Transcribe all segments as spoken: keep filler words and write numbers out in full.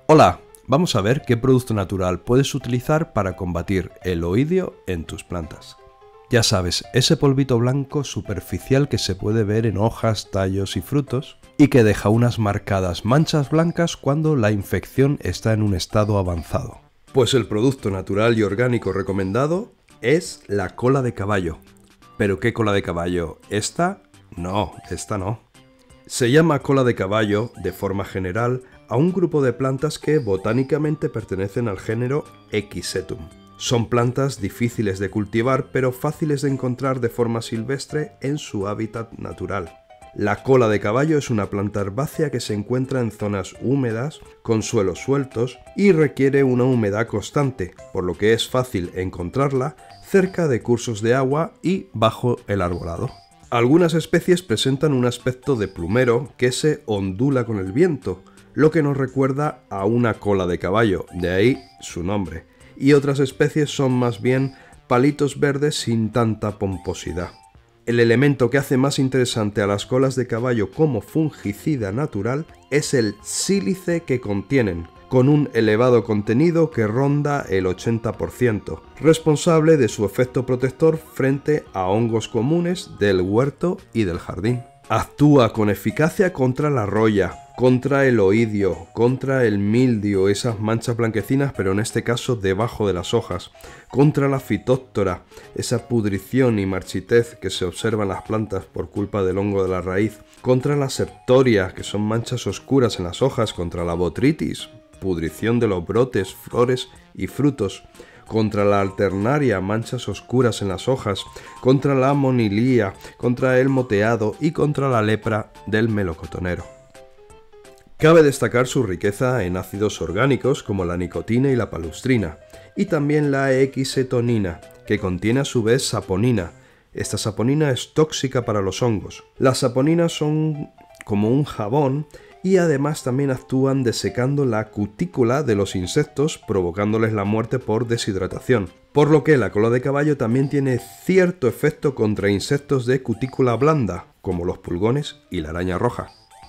Hola, vamos a ver qué producto natural puedes utilizar para combatir el oidio en tus plantas. Ya sabes, ese polvito blanco superficial que se puede ver en hojas, tallos y frutos y que deja unas marcadas manchas blancas cuando la infección está en un estado avanzado. Pues el producto natural y orgánico recomendado es la cola de caballo. ¿Pero qué cola de caballo? ¿Esta? No, esta no. Se llama cola de caballo, de forma general, a un grupo de plantas que botánicamente pertenecen al género Equisetum. Son plantas difíciles de cultivar, pero fáciles de encontrar de forma silvestre en su hábitat natural. La cola de caballo es una planta herbácea que se encuentra en zonas húmedas, con suelos sueltos, y requiere una humedad constante, por lo que es fácil encontrarla cerca de cursos de agua y bajo el arbolado. Algunas especies presentan un aspecto de plumero que se ondula con el viento, lo que nos recuerda a una cola de caballo, de ahí su nombre, y otras especies son más bien palitos verdes sin tanta pomposidad. El elemento que hace más interesante a las colas de caballo como fungicida natural es el sílice que contienen, con un elevado contenido que ronda el ochenta por ciento, responsable de su efecto protector frente a hongos comunes del huerto y del jardín. Actúa con eficacia contra la roya, contra el oidio, contra el mildio, esas manchas blanquecinas, pero en este caso debajo de las hojas, contra la fitóctora, esa pudrición y marchitez que se observa en las plantas por culpa del hongo de la raíz, contra la septoria, que son manchas oscuras en las hojas, contra la botrytis, pudrición de los brotes, flores y frutos, contra la alternaria, manchas oscuras en las hojas, contra la monilía, contra el moteado y contra la lepra del melocotonero. Cabe destacar su riqueza en ácidos orgánicos como la nicotina y la palustrina, y también la equisetonina, que contiene a su vez saponina. Esta saponina es tóxica para los hongos. Las saponinas son como un jabón y además también actúan desecando la cutícula de los insectos, provocándoles la muerte por deshidratación. Por lo que la cola de caballo también tiene cierto efecto contra insectos de cutícula blanda, como los pulgones y la araña roja.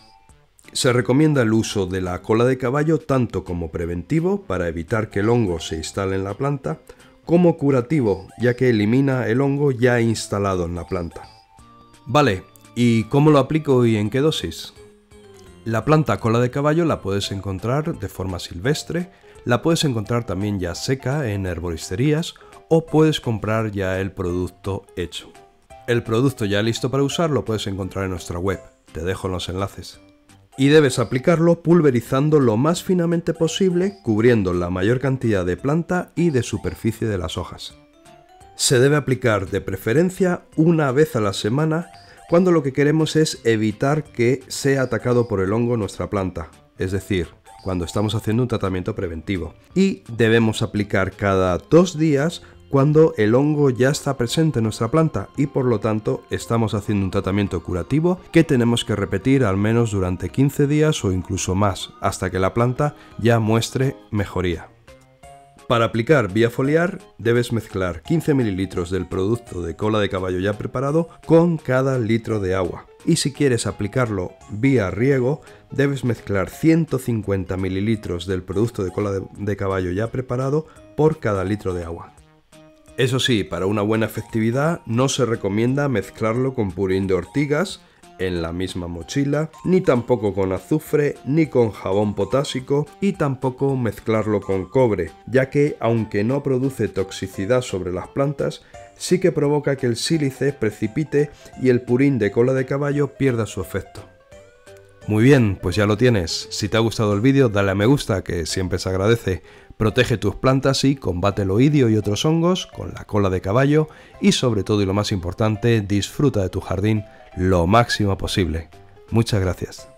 Se recomienda el uso de la cola de caballo tanto como preventivo para evitar que el hongo se instale en la planta, como curativo, ya que elimina el hongo ya instalado en la planta. Vale, ¿y cómo lo aplico y en qué dosis? La planta cola de caballo la puedes encontrar de forma silvestre, la puedes encontrar también ya seca en herboristerías o puedes comprar ya el producto hecho. El producto ya listo para usar lo puedes encontrar en nuestra web, te dejo los enlaces. Y debes aplicarlo pulverizando lo más finamente posible, cubriendo la mayor cantidad de planta y de superficie de las hojas. Se debe aplicar de preferencia una vez a la semana, cuando lo que queremos es evitar que sea atacado por el hongo nuestra planta, es decir, cuando estamos haciendo un tratamiento preventivo. Y debemos aplicar cada dos días cuando el hongo ya está presente en nuestra planta y por lo tanto estamos haciendo un tratamiento curativo que tenemos que repetir al menos durante quince días o incluso más, hasta que la planta ya muestre mejoría. Para aplicar vía foliar debes mezclar quince mililitros del producto de cola de caballo ya preparado con cada litro de agua. Y si quieres aplicarlo vía riego, debes mezclar ciento cincuenta mililitros del producto de cola de, de caballo ya preparado por cada litro de agua. Eso sí, para una buena efectividad no se recomienda mezclarlo con purín de ortigas en la misma mochila, ni tampoco con azufre, ni con jabón potásico y tampoco mezclarlo con cobre, ya que aunque no produce toxicidad sobre las plantas, sí que provoca que el sílice precipite y el purín de cola de caballo pierda su efecto. Muy bien, pues ya lo tienes. Si te ha gustado el vídeo, dale a me gusta, que siempre se agradece. Protege tus plantas y combate el oidio y otros hongos con la cola de caballo y sobre todo y lo más importante, disfruta de tu jardín lo máximo posible. Muchas gracias.